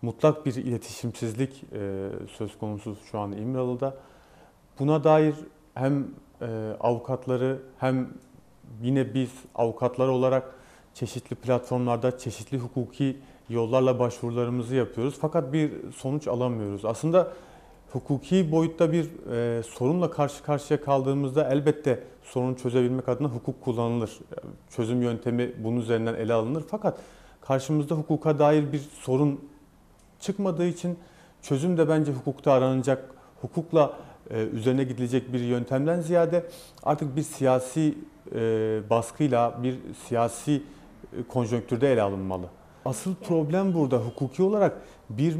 mutlak bir iletişimsizlik söz konusu şu an İmralı'da. Buna dair hem avukatları hem yine biz avukatlar olarak çeşitli platformlarda çeşitli hukuki yollarla başvurularımızı yapıyoruz. Fakat bir sonuç alamıyoruz. Aslında hukuki boyutta bir sorunla karşı karşıya kaldığımızda elbette sorunu çözebilmek adına hukuk kullanılır. Çözüm yöntemi bunun üzerinden ele alınır. Fakat karşımızda hukuka dair bir sorun çıkmadığı için çözüm de bence hukukta aranacak, hukukla üzerine gidilecek bir yöntemden ziyade artık bir siyasi baskıyla, bir siyasi konjonktürde ele alınmalı. Asıl problem burada hukuki olarak bir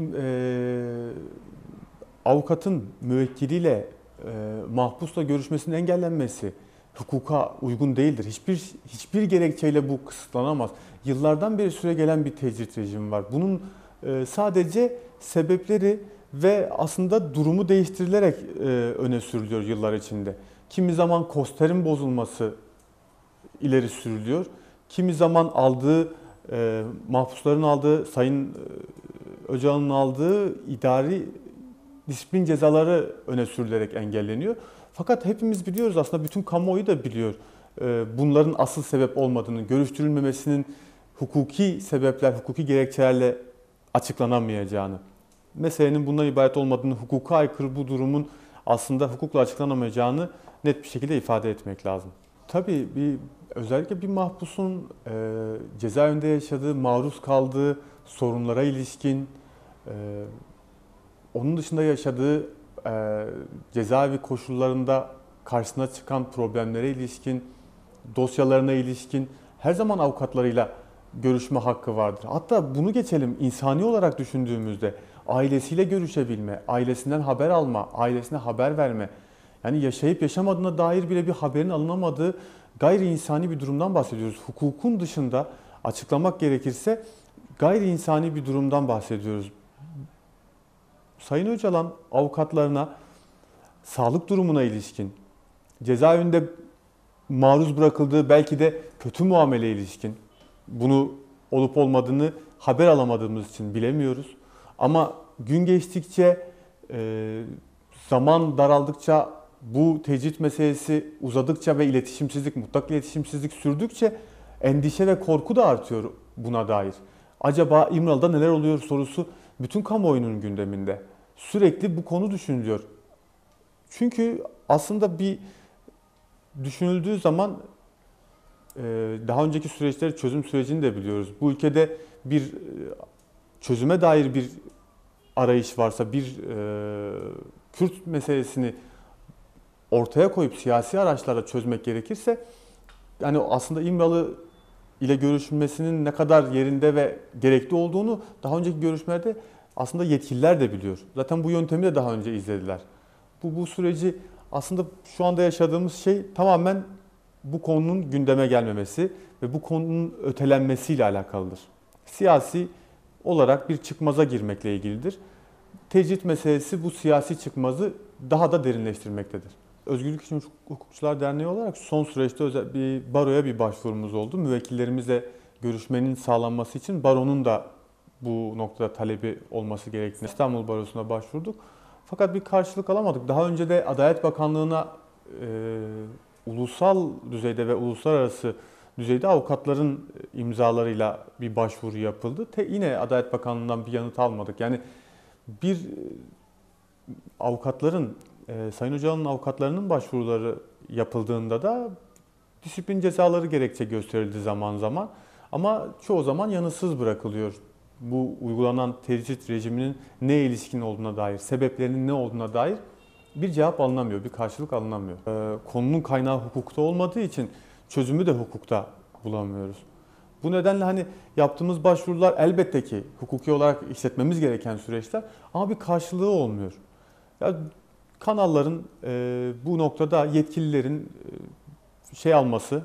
avukatın müvekkiliyle mahpusla görüşmesinin engellenmesi hukuka uygun değildir. Hiçbir gerekçeyle bu kısıtlanamaz. Yıllardan beri süregelen bir tecrit rejimi var. Bunun sadece sebepleri ve aslında durumu değiştirilerek öne sürülüyor yıllar içinde. Kimi zaman KOSTER'in bozulması ileri sürülüyor. Kimi zaman mahpusların aldığı, Sayın Öcalan'ın aldığı idari disiplin cezaları öne sürülerek engelleniyor. Fakat hepimiz biliyoruz, aslında bütün kamuoyu da biliyor bunların asıl sebep olmadığını, görüştürülmemesinin hukuki sebepler, hukuki gerekçelerle açıklanamayacağını, meselenin bundan ibaret olmadığını, hukuka aykırı bu durumun aslında hukukla açıklanamayacağını net bir şekilde ifade etmek lazım. Tabii özellikle bir mahpusun cezaevinde yaşadığı, maruz kaldığı sorunlara ilişkin, onun dışında yaşadığı cezaevi koşullarında karşısına çıkan problemlere ilişkin, dosyalarına ilişkin her zaman avukatlarıyla görüşme hakkı vardır. Hatta bunu geçelim, insani olarak düşündüğümüzde ailesiyle görüşebilme, ailesinden haber alma, ailesine haber verme, yani yaşayıp yaşamadığına dair bile bir haberin alınamadığı gayri insani bir durumdan bahsediyoruz. Hukukun dışında açıklamak gerekirse gayri insani bir durumdan bahsediyoruz. Sayın Öcalan avukatlarına sağlık durumuna ilişkin, cezaevinde maruz bırakıldığı belki de kötü muamele ilişkin, bunu olup olmadığını haber alamadığımız için bilemiyoruz. Ama gün geçtikçe, zaman daraldıkça, bu tecrit meselesi uzadıkça ve mutlak iletişimsizlik sürdükçe endişe ve korku da artıyor buna dair. Acaba İmralı'da neler oluyor sorusu bütün kamuoyunun gündeminde. Sürekli bu konu düşünülüyor. Çünkü aslında bir düşünüldüğü zaman daha önceki süreçleri, çözüm sürecini de biliyoruz. Bu ülkede bir çözüme dair bir arayış varsa, bir Kürt meselesini ortaya koyup siyasi araçlarla çözmek gerekirse, yani aslında İmralı ile görüşülmesinin ne kadar yerinde ve gerekli olduğunu daha önceki görüşmelerde aslında yetkililer de biliyor. Zaten bu yöntemi de daha önce izlediler. Bu süreci aslında şu anda yaşadığımız şey tamamen bu konunun gündeme gelmemesi ve bu konunun ötelenmesiyle alakalıdır. Siyasi olarak bir çıkmaza girmekle ilgilidir. Tecrit meselesi bu siyasi çıkmazı daha da derinleştirmektedir. Özgürlük İçin Hukukçular Derneği olarak son süreçte bir baroya bir başvurumuz oldu. Müvekkillerimizle görüşmenin sağlanması için baronun da bu noktada talebi olması gerektiğini İstanbul Barosu'na başvurduk. Fakat bir karşılık alamadık. Daha önce de Adalet Bakanlığı'na ulusal düzeyde ve uluslararası düzeyde avukatların imzalarıyla bir başvuru yapıldı. Yine Adalet Bakanlığı'ndan bir yanıt almadık. Yani bir avukatların, Sayın Öcalan'ın avukatlarının başvuruları yapıldığında da disiplin cezaları gerekçe gösterildi zaman zaman. Ama çoğu zaman yanıtsız bırakılıyor. Bu uygulanan tecrit rejiminin neye ilişkin olduğuna dair, sebeplerinin ne olduğuna dair bir cevap alınamıyor, bir karşılık alınamıyor. Konunun kaynağı hukukta olmadığı için çözümü de hukukta bulamıyoruz. Bu nedenle hani yaptığımız başvurular elbette ki hukuki olarak işletmemiz gereken süreçler, ama bir karşılığı olmuyor. Ya, kanalların bu noktada yetkililerin alması,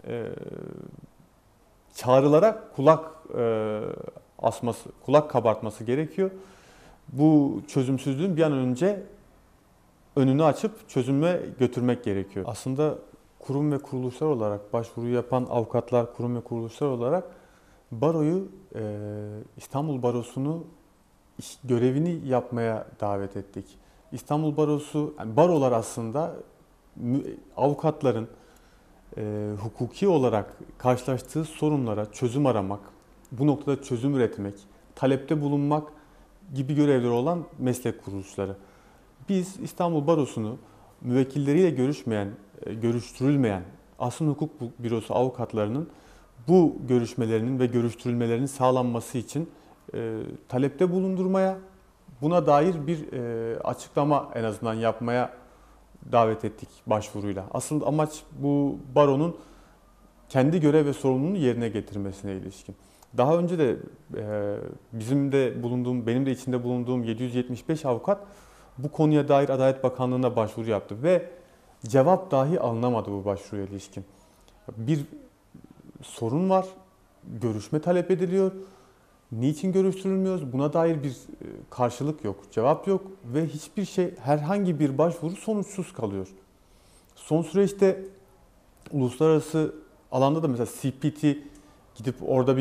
çağrılara kulak asması, kulak kabartması gerekiyor. Bu çözümsüzlüğün bir an önce önünü açıp çözüme götürmek gerekiyor. Aslında kurum ve kuruluşlar olarak, başvuru yapan avukatlar, kurum ve kuruluşlar olarak baroyu, İstanbul Barosu'nu görevini yapmaya davet ettik. İstanbul Barosu, yani barolar aslında avukatların hukuki olarak karşılaştığı sorunlara çözüm aramak, bu noktada çözüm üretmek, talepte bulunmak gibi görevleri olan meslek kuruluşları. Biz İstanbul Barosu'nu müvekkilleriyle görüştürülmeyen Asıl Hukuk Bürosu avukatlarının bu görüşmelerinin ve görüştürülmelerinin sağlanması için talepte bulundurmaya, buna dair bir açıklama en azından yapmaya davet ettik başvuruyla. Asıl amaç bu baronun kendi görev ve sorumluluğunu yerine getirmesine ilişkin. Daha önce de benim de içinde bulunduğum 775 avukat bu konuya dair Adalet Bakanlığı'na başvuru yaptı ve cevap dahi alınamadı bu başvuruya ilişkin. Bir sorun var, görüşme talep ediliyor. Niçin görüştürülmüyoruz? Buna dair bir karşılık yok, cevap yok ve hiçbir şey, herhangi bir başvuru sonuçsuz kalıyor. Son süreçte uluslararası alanda da mesela CPT gidip orada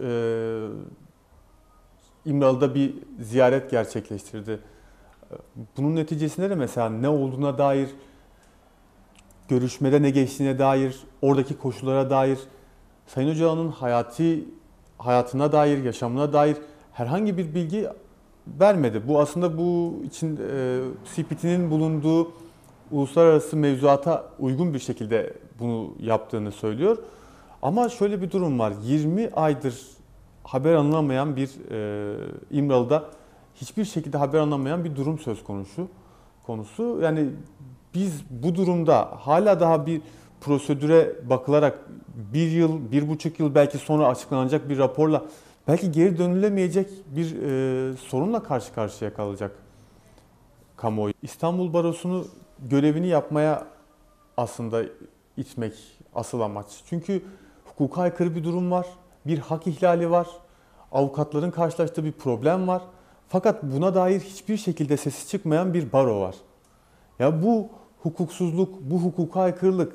İmralı'da bir ziyaret gerçekleştirdi. Bunun neticesinde de mesela ne olduğuna dair, görüşmede ne geçtiğine dair, oradaki koşullara dair, Sayın Öcalan'ın hayatına dair, yaşamına dair herhangi bir bilgi vermedi. Bu aslında bu için CPT'nin bulunduğu uluslararası mevzuata uygun bir şekilde bunu yaptığını söylüyor. Ama şöyle bir durum var. 20 aydır haber alınamayan İmralı'da hiçbir şekilde haber alınamayan bir durum söz konusu. Yani biz bu durumda hala daha bir prosedüre bakılarak 1 yıl, 1,5 yıl belki sonra açıklanacak bir raporla belki geri dönülemeyecek bir sorunla karşı karşıya kalacak kamuoyu. İstanbul Barosu'nu görevini yapmaya aslında itmek asıl amaç. Çünkü hukuka aykırı bir durum var, bir hak ihlali var, avukatların karşılaştığı bir problem var. Fakat buna dair hiçbir şekilde sesi çıkmayan bir baro var. Ya bu hukuksuzluk, bu hukuka aykırılık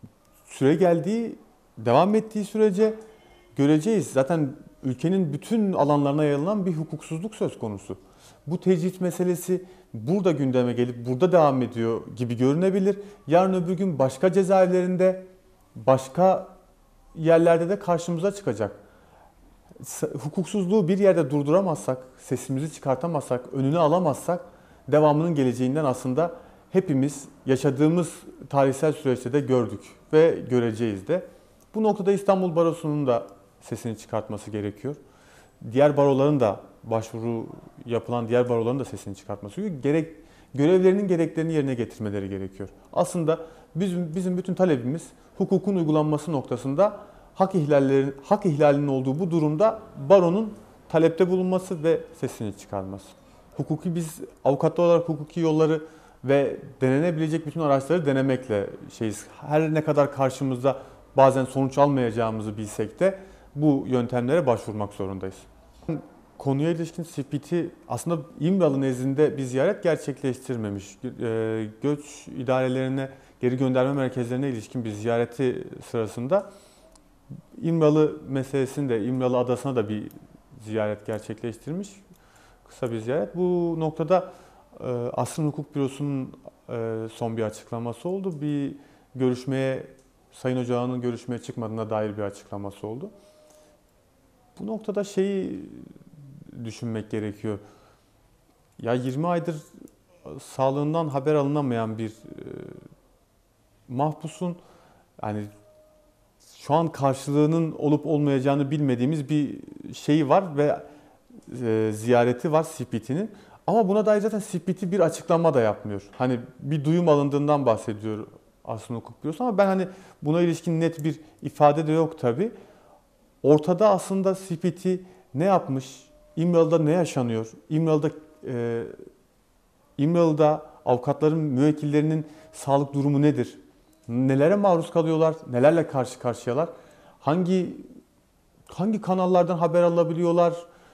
devam ettiği sürece göreceğiz. Zaten ülkenin bütün alanlarına yayılan bir hukuksuzluk söz konusu. Bu tecrit meselesi burada gündeme gelip burada devam ediyor gibi görünebilir. Yarın öbür gün başka cezaevlerinde, başka yerlerde de karşımıza çıkacak. Hukuksuzluğu bir yerde durduramazsak, sesimizi çıkartamazsak, önünü alamazsak devamının geleceğinden aslında hepimiz yaşadığımız tarihsel süreçte de gördük ve göreceğiz de. Bu noktada İstanbul Barosu'nun da sesini çıkartması gerekiyor. Diğer baroların da yapılan diğer baroların da sesini çıkartması gerekiyor. Görevlerinin gereklerini yerine getirmeleri gerekiyor. Aslında bizim bütün talebimiz hukukun uygulanması noktasında hak ihlalinin olduğu bu durumda baronun talepte bulunması ve sesini çıkarması. Biz avukatlar olarak hukuki yolları ve denenebilecek bütün araçları denemekle şeyiz. Her ne kadar karşımızda bazen sonuç almayacağımızı bilsek de bu yöntemlere başvurmak zorundayız. Konuya ilişkin CPT aslında İmralı nezdinde bir ziyaret gerçekleştirmemiş. Göç idarelerine, geri gönderme merkezlerine ilişkin bir ziyareti sırasında İmralı meselesinde, İmralı Adası'na da bir ziyaret gerçekleştirmiş. Kısa bir ziyaret. Bu noktada Asrın Hukuk Bürosu'nun son bir açıklaması oldu. Sayın Öcalan'ın görüşmeye çıkmadığına dair bir açıklaması oldu. Bu noktada şeyi düşünmek gerekiyor. Ya 20 aydır sağlığından haber alınamayan bir mahpusun, yani şu an karşılığının olup olmayacağını bilmediğimiz bir şeyi var ve ziyareti var CPT'nin. Ama buna dair zaten CPT bir açıklama da yapmıyor. Hani bir duyum alındığından bahsediyor aslında hukuk bürosu ama ben buna ilişkin net bir ifade de yok tabii. Ortada aslında CPT ne yapmış? İmralı'da ne yaşanıyor? İmralı'da avukatların, müvekkillerinin sağlık durumu nedir? Nelere maruz kalıyorlar? Nelerle karşı karşıyalar? Hangi kanallardan haber alabiliyorlar?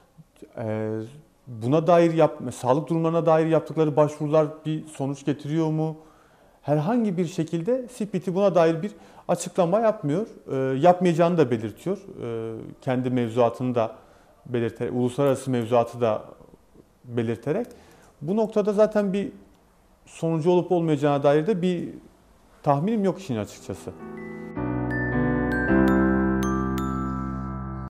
Buna dair sağlık durumlarına dair yaptıkları başvurular bir sonuç getiriyor mu? Herhangi bir şekilde CPT buna dair bir açıklama yapmıyor. Yapmayacağını da belirtiyor. Kendi mevzuatını da uluslararası mevzuatı da belirterek. Bu noktada zaten bir sonucu olup olmayacağına dair de bir tahminim yok işin açıkçası.